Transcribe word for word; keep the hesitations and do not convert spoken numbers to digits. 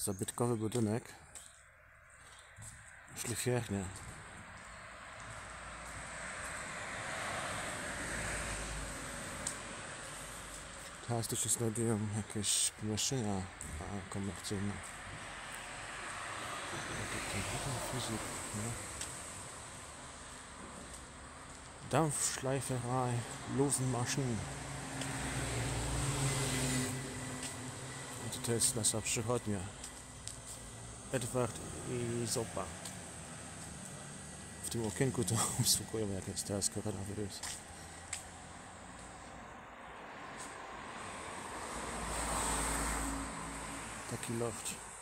zabytkowy budynek, szlifiernia. Teraz tu się znajdują jakieś pomieszczenia komercyjne. Fizyk, ne? Dampfschleiferei, Luftmaschinen. To jest nasza przychodnia. Edward i Zopa. W tym okienku to obsługują jak jest teraz koronawirus. Taki loft.